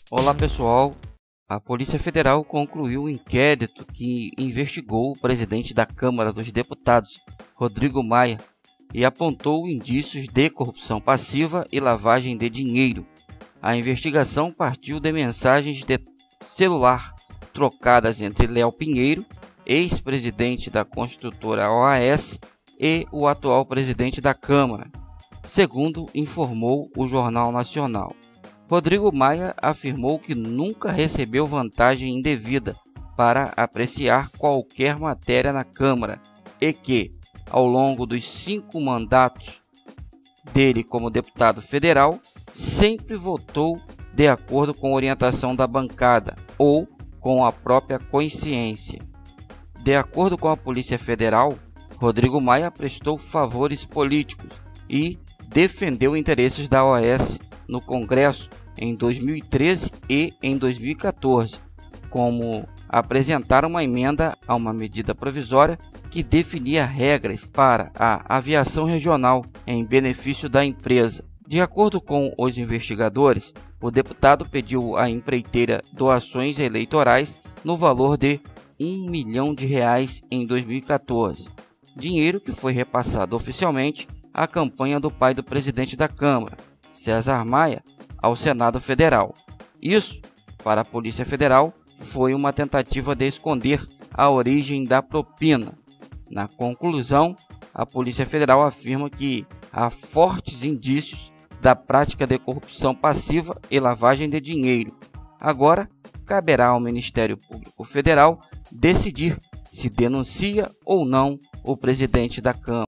Olá pessoal, a Polícia Federal concluiu um inquérito que investigou o presidente da Câmara dos Deputados, Rodrigo Maia, e apontou indícios de corrupção passiva e lavagem de dinheiro. A investigação partiu de mensagens de celular trocadas entre Léo Pinheiro, ex-presidente da construtora OAS, e o atual presidente da Câmara, segundo informou o Jornal Nacional. Rodrigo Maia afirmou que nunca recebeu vantagem indevida para apreciar qualquer matéria na Câmara e que, ao longo dos 5 mandatos dele como deputado federal, sempre votou de acordo com a orientação da bancada ou com a própria consciência. De acordo com a Polícia Federal, Rodrigo Maia prestou favores políticos e defendeu interesses da OAS no Congresso em 2013 e em 2014, como apresentar uma emenda a uma medida provisória que definia regras para a aviação regional em benefício da empresa. De acordo com os investigadores, o deputado pediu à empreiteira doações eleitorais no valor de R$1 milhão em 2014, dinheiro que foi repassado oficialmente à campanha do pai do presidente da Câmara, César Maia, ao Senado Federal. Isso, para a Polícia Federal, foi uma tentativa de esconder a origem da propina. Na conclusão, a Polícia Federal afirma que há fortes indícios da prática de corrupção passiva e lavagem de dinheiro. Agora, caberá ao Ministério Público Federal decidir se denuncia ou não o presidente da Câmara.